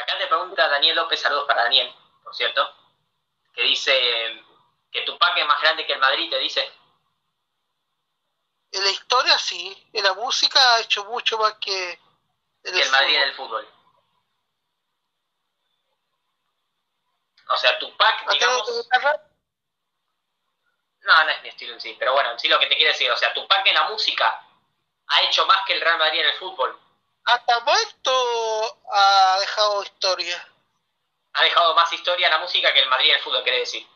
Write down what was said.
Acá te pregunta Daniel López, saludos para Daniel, por cierto, que dice que Tupac es más grande que el Madrid, te dice, En la historia sí, en la música ha hecho mucho más que en que el el Madrid en fútbol. el fútbol. O sea, Tupac, ¿A ti no te digamos, gusta el rap? no es mi estilo en sí, pero bueno, en sí lo que te quiero decir, o sea, Tupac en la música ha hecho más que el Real Madrid en el fútbol. Hasta muerto ha dejado historia. Ha dejado más historia en la música que el Madrid en el fútbol, quiere decir.